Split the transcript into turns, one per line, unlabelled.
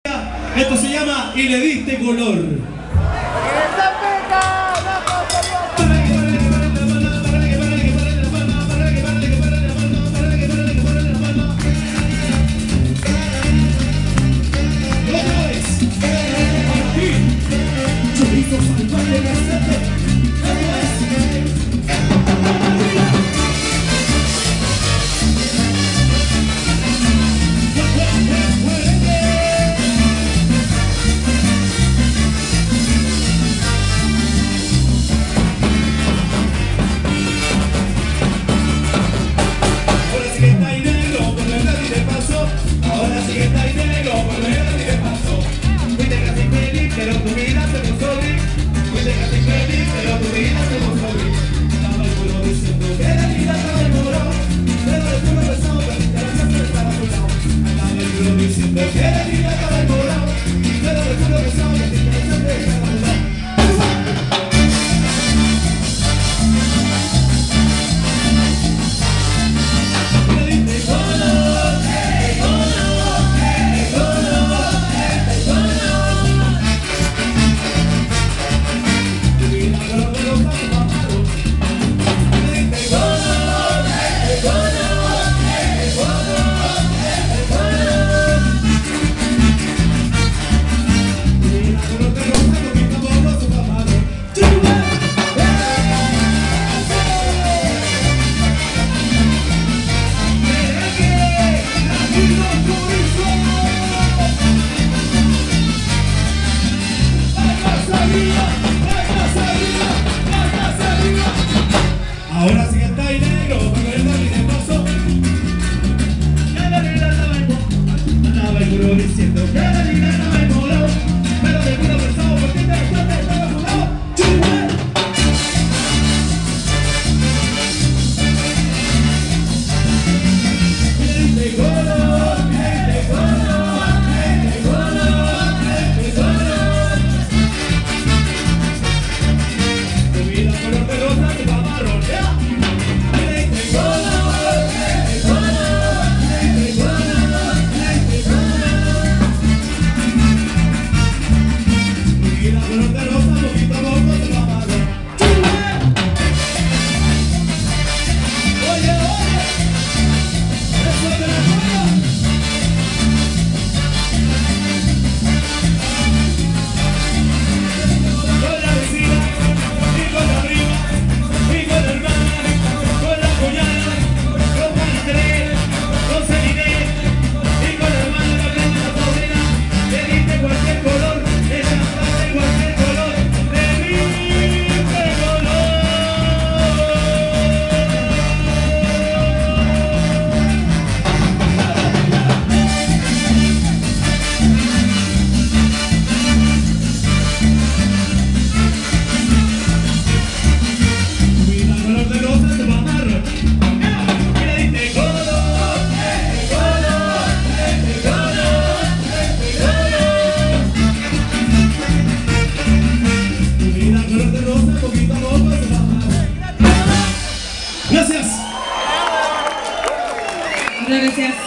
Esto se llama Y le diste color.
Pero tu vida se puso gris, fuiste casi feliz, pero tu vida se puso gris. Estaba el pueblo diciendo que la vida estaba el muro, pero el pueblo pensaba que la vida estaba a tu lado. Estaba el pueblo diciendo que la vida estaba el muro, pero el pueblo pensaba que la vida estaba a tu lado. Ahora sí que está ahí negro, porque el David le pasó. Andaba el culo diciendo que la vida estaba en moro, pero el culo pensaba porque te estaba a tu lado.
Gracias.
Muchas gracias.